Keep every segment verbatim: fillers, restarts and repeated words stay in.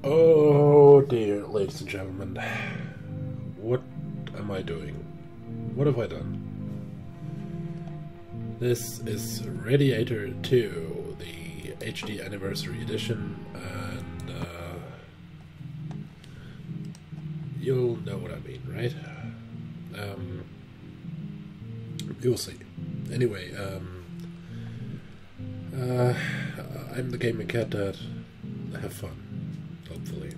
Oh dear, ladies and gentlemen. What am I doing? What have I done? This is Radiator two, the H D Anniversary Edition, and uh, you'll know what I mean, right? Um, you'll see. Anyway, um, uh, I'm the gaming cat dad. Have fun. Hopefully.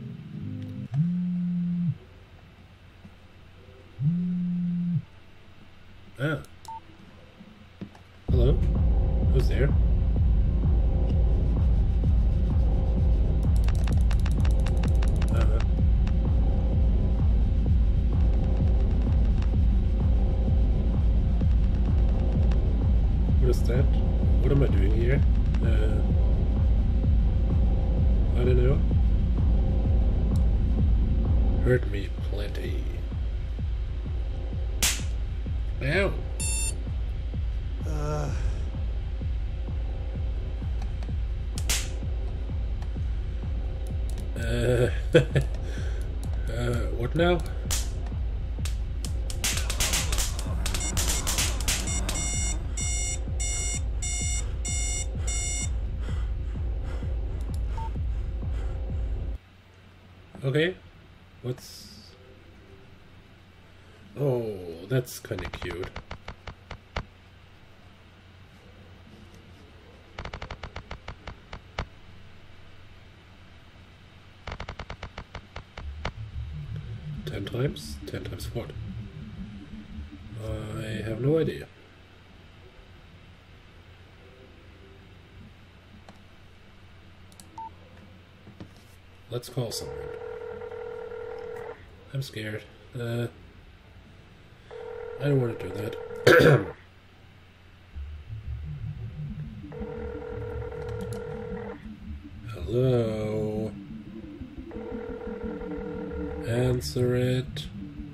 Ah. Hello? Who's there? Uh. What is that? What am I doing here? Uh. I don't know. Hurt me plenty. Ow! Uh. Uh. uh. What now? Okay. What's... Oh, that's kind of cute. Ten times? Ten times what? I have no idea. Let's call someone. I'm scared. Uh, I don't want to do that. Hello? Answer it.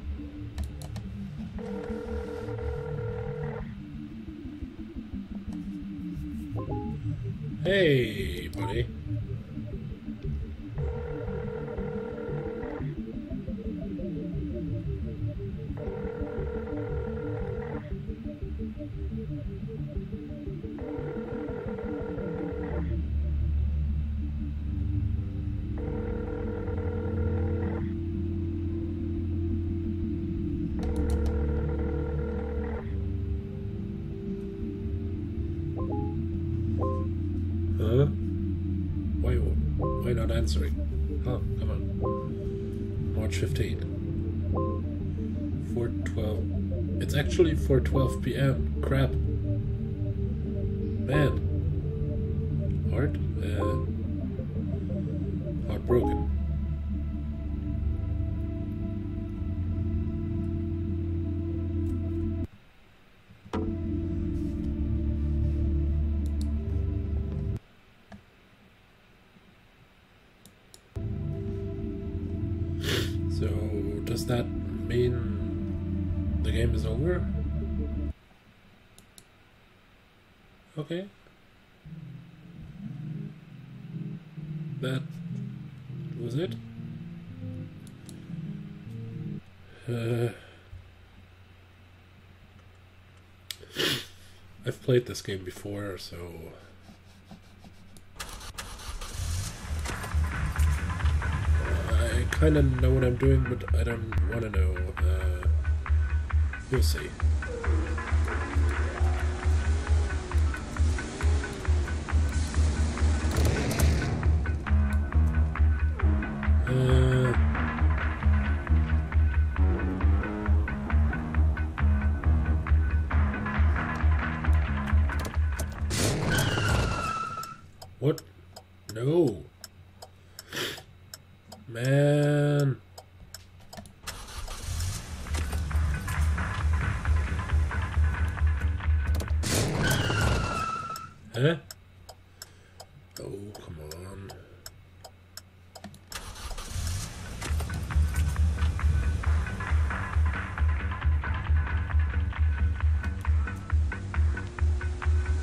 Hey, buddy. Huh? Why, why not answering? Oh, come on. March fifteenth. four twelve. It's actually four twelve p m Crap. Man. Heart? Uh, heartbroken. So, does that mean the game is over? Okay. That was it? Uh, I've played this game before, so... I kind of know what I'm doing, but I don't want to know. Uh, you'll see. Uh, what? No. Man. Huh? Oh, come on.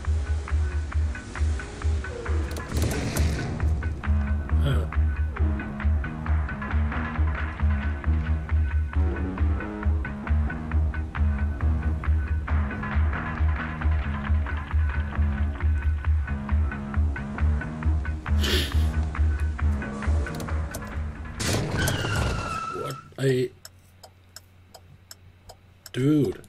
Huh. I... Dude.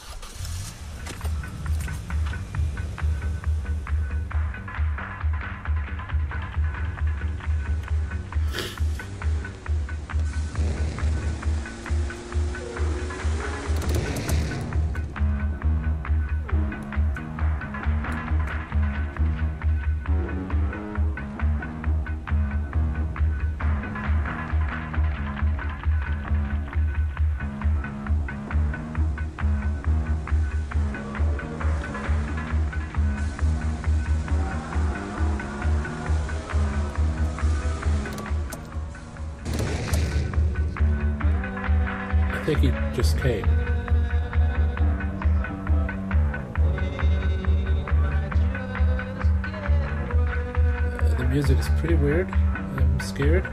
I think he just came. Uh, the music is pretty weird. I'm scared.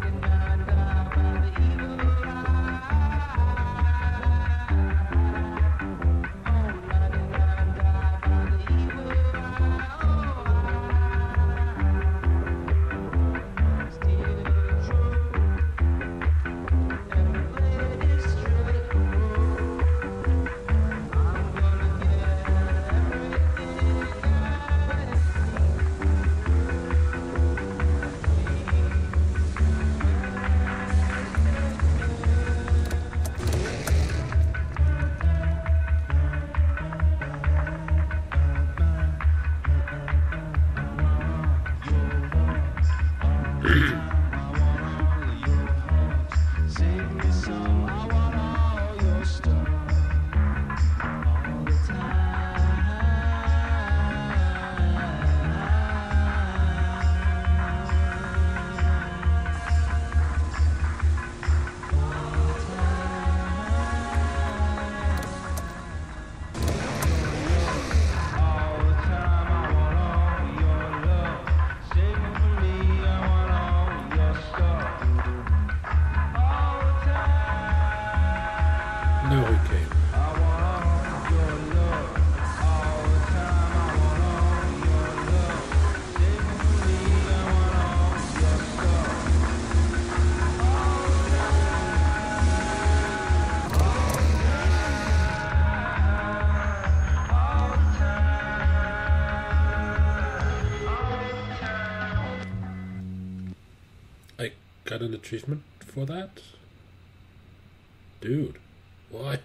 Got an achievement for that? Dude, why?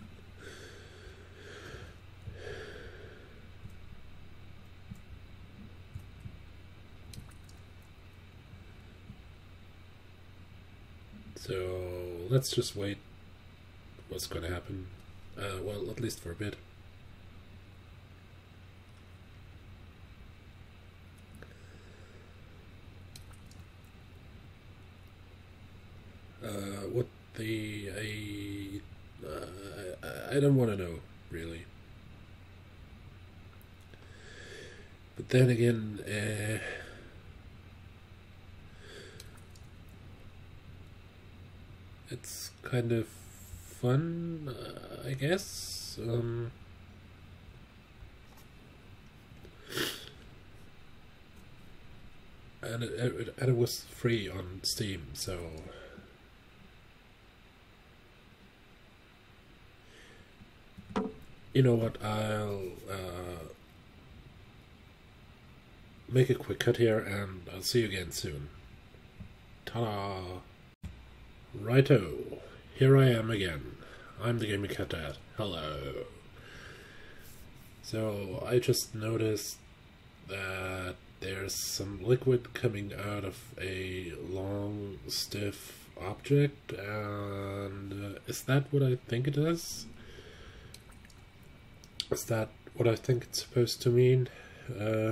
So let's just wait what's gonna happen. Uh, well, at least for a bit. Uh, what the I uh, I don't want to know really, but then again, uh, it's kind of fun, uh, I guess. Um, and it, it, and it was free on Steam, so. You know what, I'll uh, make a quick cut here and I'll see you again soon. Ta-da! Righto, here I am again. I'm the Gaming Cat Dad. Hello. So I just noticed that there's some liquid coming out of a long, stiff object, and uh, is that what I think it is? Is that what I think it's supposed to mean? Uh,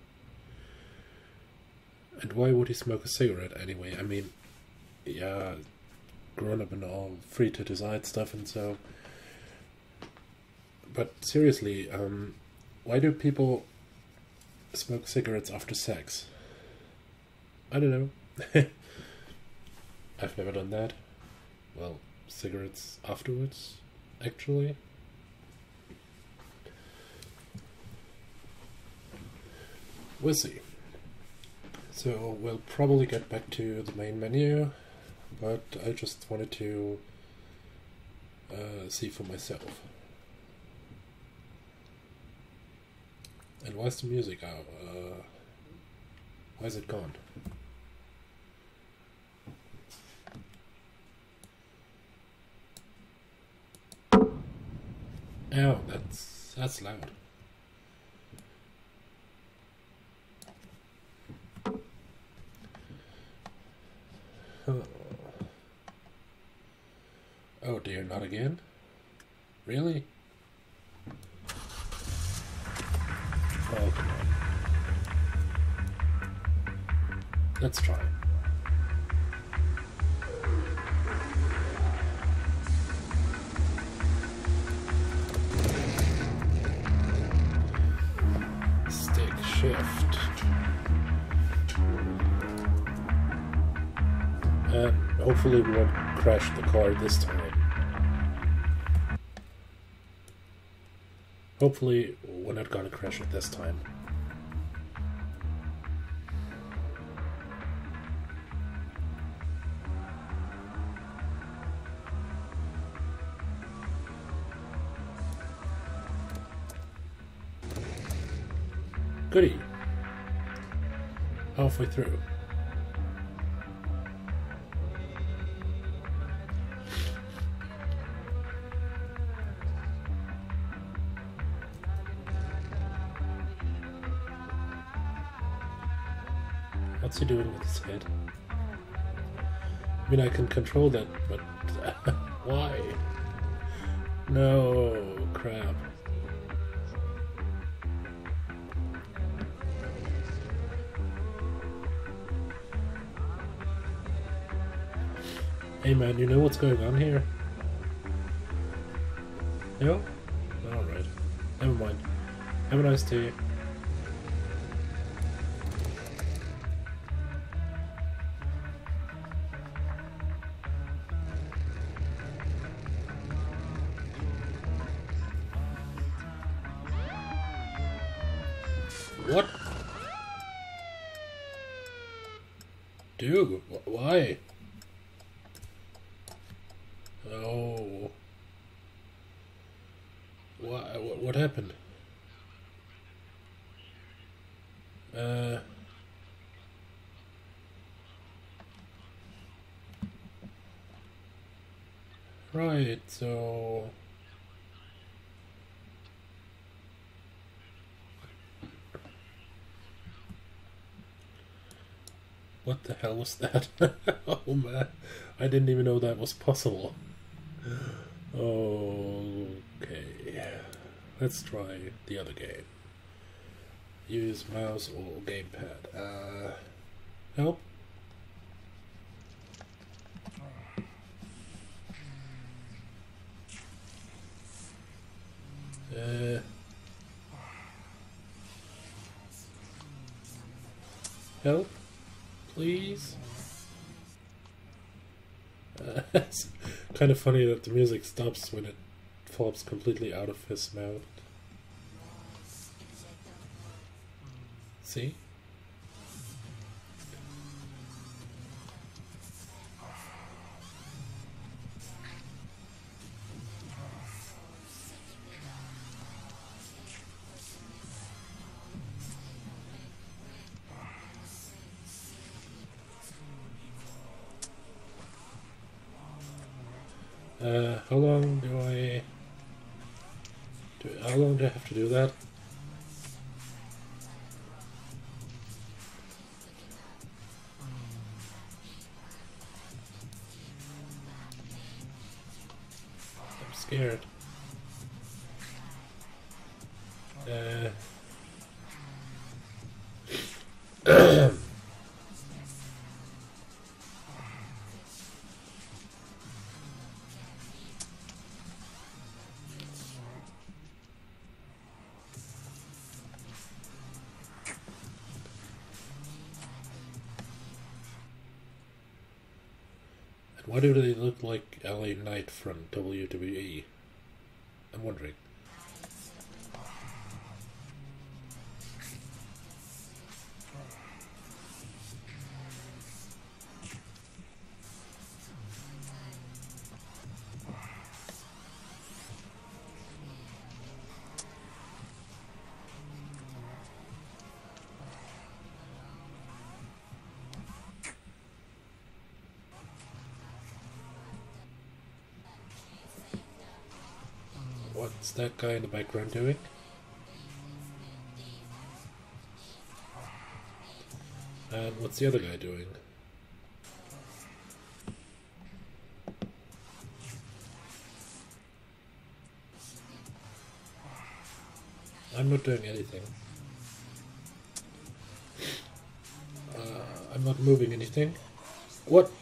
and why would he smoke a cigarette anyway? I mean, yeah, grown up and all, free to decide stuff and so. But seriously, um, why do people smoke cigarettes after sex? I don't know. I've never done that. Well, cigarettes afterwards, actually. We'll see. So we'll probably get back to the main menu. but I just wanted to uh, see for myself. And why's the music out? Uh, why is it gone? Oh, that's that's loud. Oh dear, not again? Really? Oh, come on. Let's try. Stick shift. Uh, hopefully we won't crash the car this time. Hopefully we're not gonna crash it this time. Goody. Halfway through. What's he doing with his head? I mean, I can control that, but why? No, crap. Hey man, you know what's going on here? No? Alright. Never mind. Have a nice day. What? Dude, wh why? Oh. What, what, what happened? Uh... Right, so... What the hell was that? Oh man, I didn't even know that was possible. Okay, let's try the other game. Use mouse or gamepad. Uh, help? Uh, help? Please? Uh, it's kind of funny that the music stops when it falls completely out of his mouth. See? Uh, how long do I... Do, how long do I have to do that? I'm scared. Uh... Why do they look like L A Knight from W W E? I'm wondering. What's that guy in the background doing? And what's the other guy doing? I'm not doing anything. Uh, I'm not moving anything. What?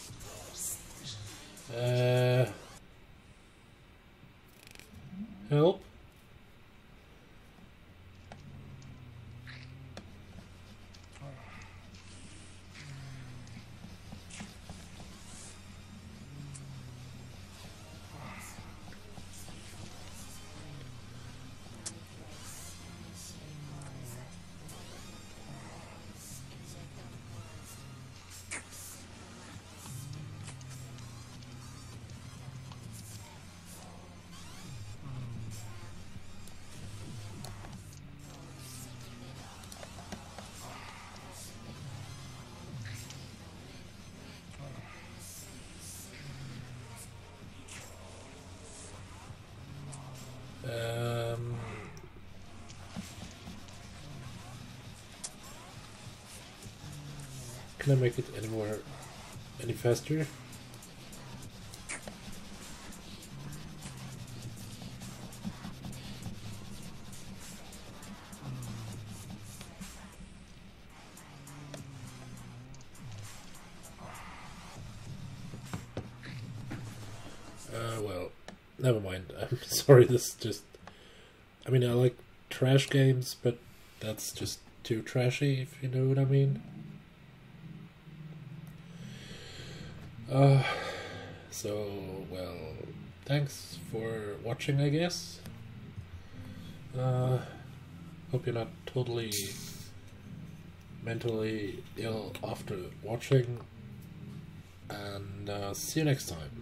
Uh, help? Um, can I make it any more, any faster? Uh, well, never mind. I'm sorry, this is just... I mean, I like trash games, but that's just too trashy, if you know what I mean. Uh, so, well, thanks for watching, I guess. Uh, hope you're not totally mentally ill after watching, and uh, see you next time.